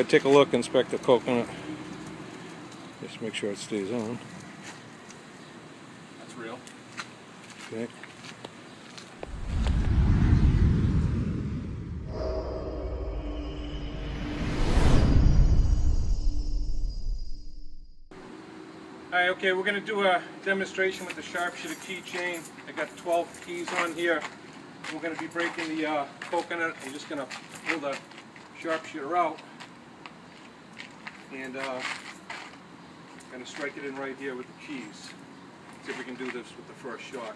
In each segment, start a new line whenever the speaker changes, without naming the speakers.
take a look, inspect the coconut. Just make sure it stays on.
That's real.
Okay.
Alright, okay, we're going to do a demonstration with the sharpshooter keychain. I got 12 keys on here. We're going to be breaking the coconut. I'm just going to pull the sharpshooter out and going to strike it in right here with the keys. See if we can do this with the first shot.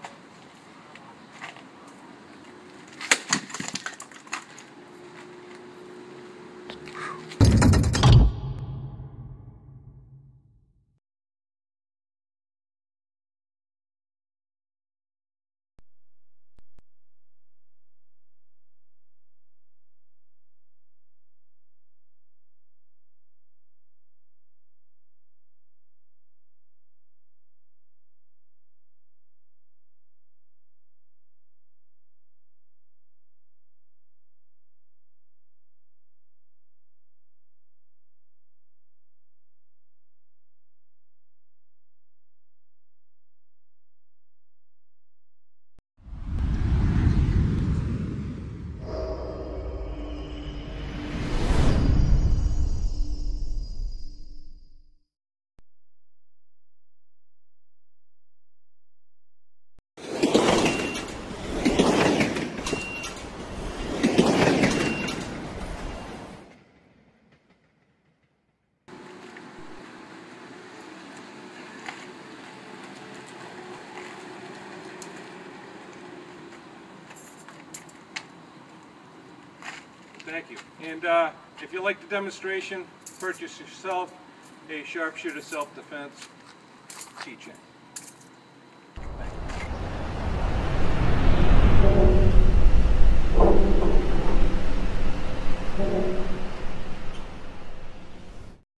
Thank you. And if you like the demonstration, purchase yourself a sharpshooter self-defense keychain.